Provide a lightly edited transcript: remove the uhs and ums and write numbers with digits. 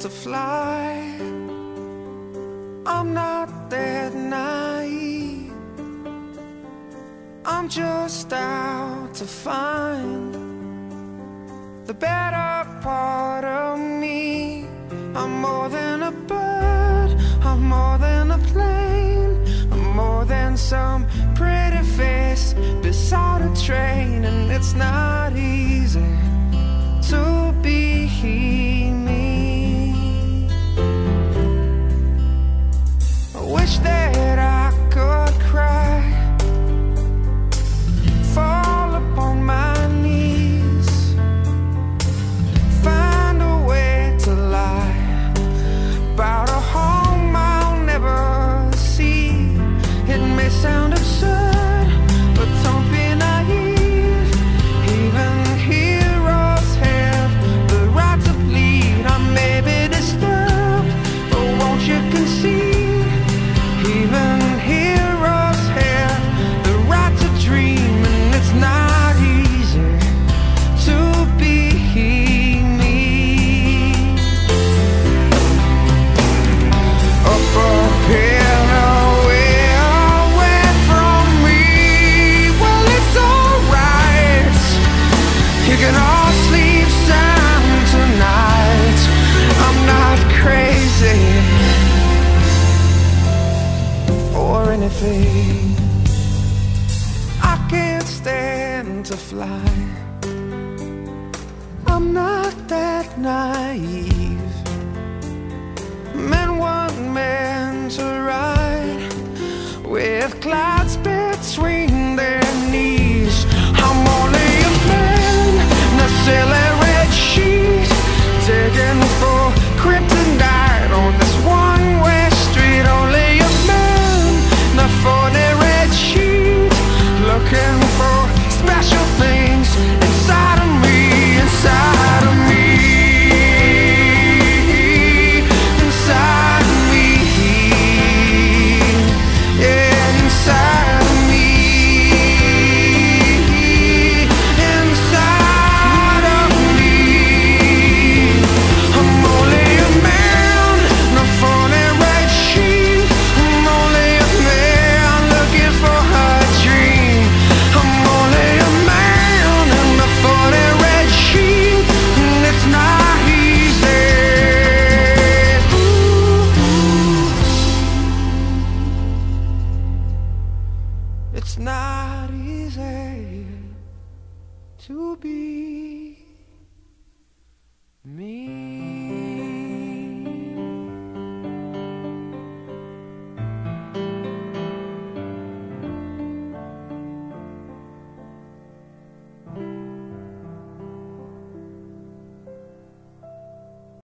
to fly. I'm not that naive. I'm just out to find the better part of me. I'm more than a bird, I'm more than a plane, I'm more than some pretty face beside a train. And it's not easy to be me. I wish that I could cry, fall upon my knees, find a way to lie about a home I'll never see. It may sound absurd, but don't be naive. Even heroes have the right to bleed. I may be disturbed, but won't you concede? Even heroes have the right to dream, and it's not easy to be me. Up a hill away, away from me. Well, it's alright, you can all sleep sound tonight. I'm not crazy or anything. I can't stand to fly. I'm not that naive. Men weren't meant to ride with clouds between their knees. I'm only a man in a silly red sheet, taken for kryptonite on this one-way street. Only a man in a 40 red sheet, looking for special things inside of me, inside of me, inside of me, yeah, inside of me, inside of me. I'm only a man in a 40 red sheet. I'm only a man looking for a dream. I'm only a man in a 40 red sheet, and it's not easy. It's not easy to be me.